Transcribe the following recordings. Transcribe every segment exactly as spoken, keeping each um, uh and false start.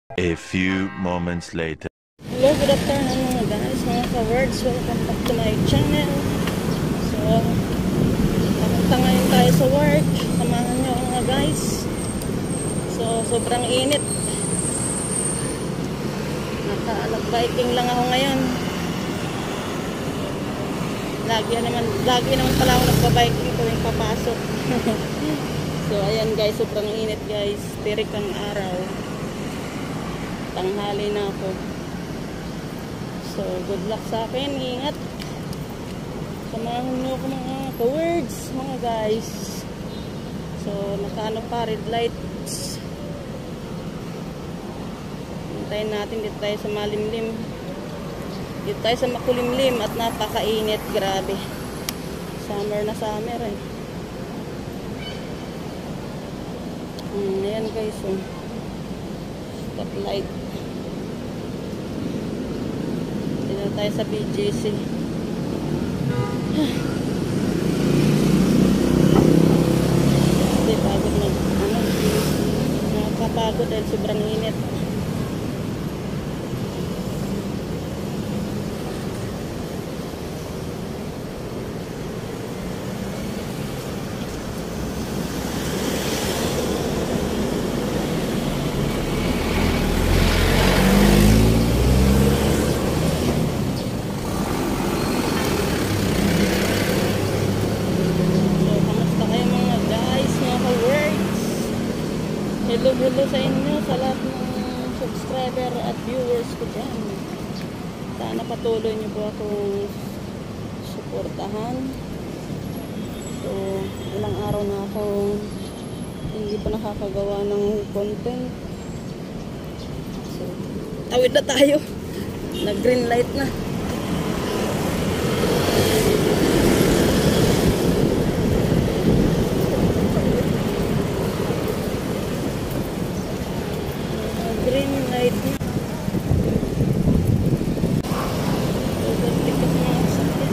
A few moments later. Hello, good afternoon mga guys, mga ka-words. Welcome back to my channel. So, papunta ngayon tayo sa work. Samahan nyo mga guys. So, sobrang init. Naka-biking lang ako ngayon. Lagi naman, lagi naman pala ako nagpa-biking tuwing papasok. So, ayan guys, sobrang init guys. Tirik ang araw. Tanghali na ako. So, good luck sa akin. Ingat. Samahan nyo ako mga ka-words, mga guys. So, nakaano pa, red lights. Hintayin natin dito tayo sa malimlim. Dito tayo sa makulimlim at napakainit. Grabe. Summer na summer eh. Hmm, ayan guys. Oh. Stoplight. Dito tayo sa B J C. Hindi, pagod na. Ano? Nakakapagod dahil sobrang init. Hello, hello sa inyo, sa lahat ng subscriber at viewers ko dyan. Sana patuloy nyo po akong suportahan. So, ilang araw na akong hindi pa nakakagawa ng content. So, tawid na tayo. Nag-green light na. Green light na. Overtake ang mga sakyan.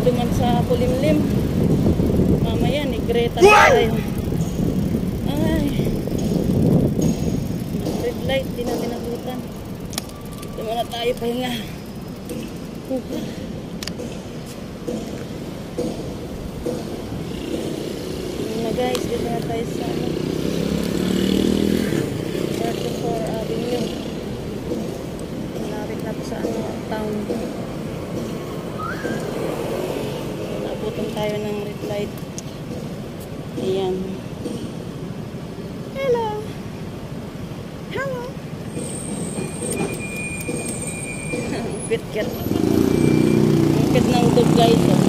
duman sa kulimlim. Mamaya, negreta tayo. Ay. Red light, di natin nabutan. Dito muna tayo pahinga. Huha. Na guys, dito na tayo sa thirty-four Avenue. Malapit na po sa ano, town. Nabutan tayo ng red light. Ayan. Hello. Hello. Ang kit-kit. Ang kit ng dog guys. Oh.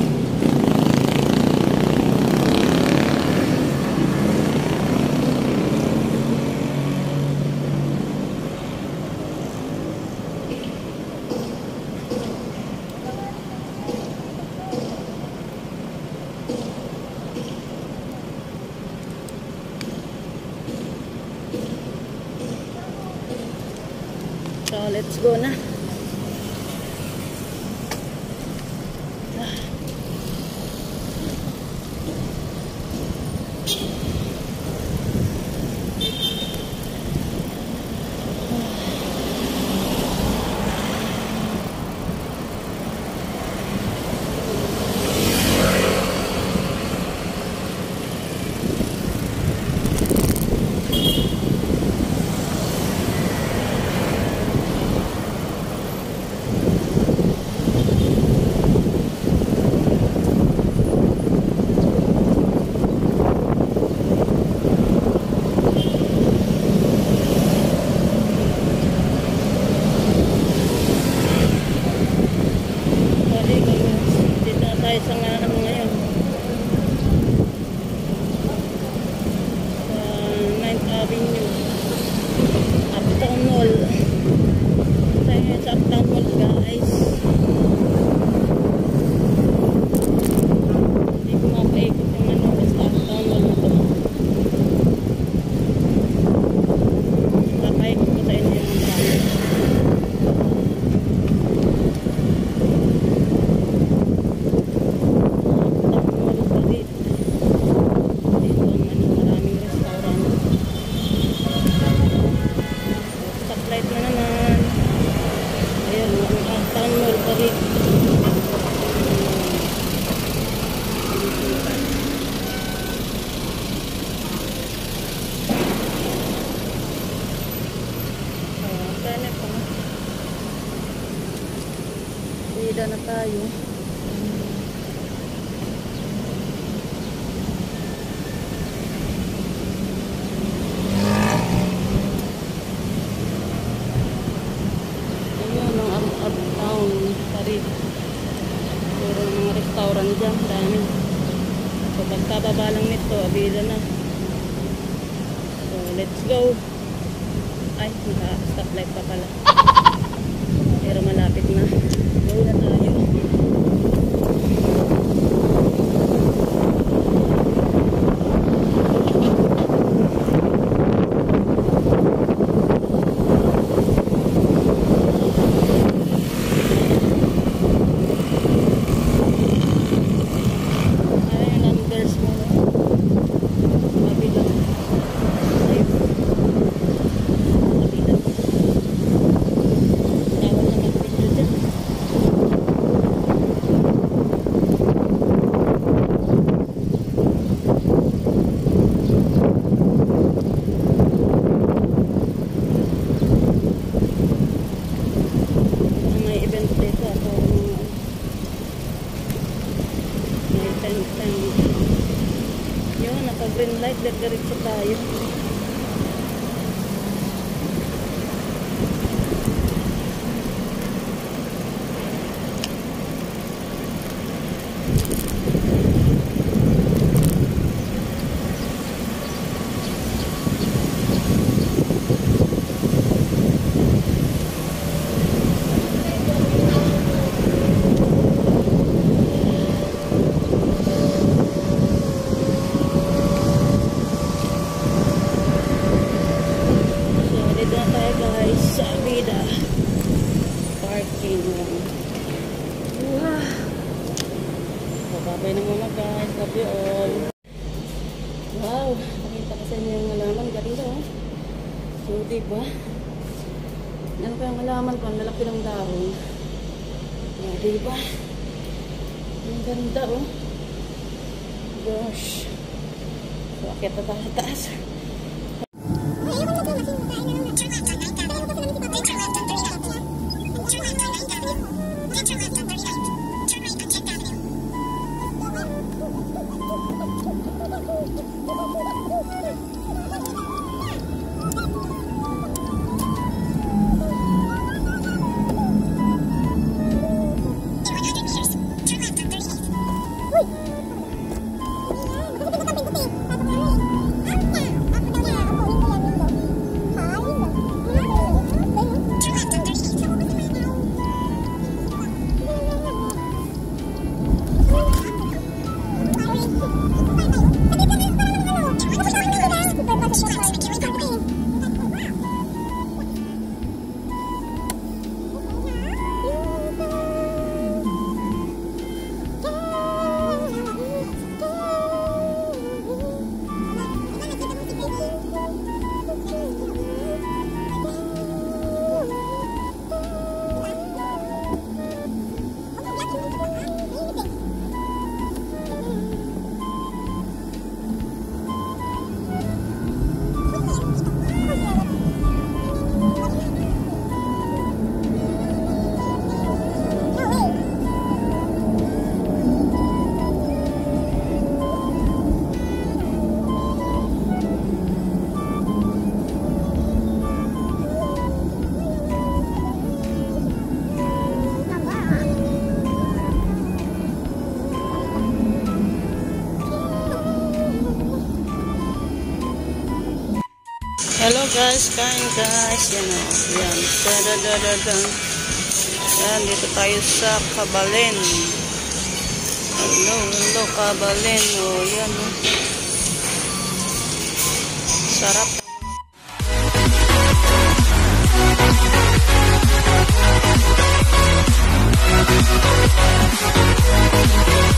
So, let's go na. Sa nga ano ngayon sa ninth Avenue Uptown Mall. Tayo ngayon sa Uptown Mall guys. Hindi ko mapaikot yung ano basta Uptown Mall na to. Papaikot ko sa inyo yung mga Bida na tayo. Ayun, ang uptown Paris. Puro mga restaurant dyan, dami. So, pagkababa lang nito, bida na. So, let's go. Ay, naka-stoplight pa pala. Pero malapit na. Go na tayo. Ayun, numbers mo. Mabilang. Ayun. Mabilang. Tawag na mag-video dyan. May event dito ako. May tent-tent. Yun, naka-green light. Diretso tayo. Babay na muna guys. Love you all. Wow, nakita ko sa inyo yung halaman. Ganda oh. So, diba? Ano pa yung halaman ko? Ang lalaki ng dahon. Oh, diba? Ang ganda oh. Gosh. So, akit na tayo sa taas. Hello guys, kain guys. Yan o. Yan. Dadadadadan. Yan, dito tayo sa Kabalen. Hello, hello Kabalen. O, yan o. Sarap. Sarap.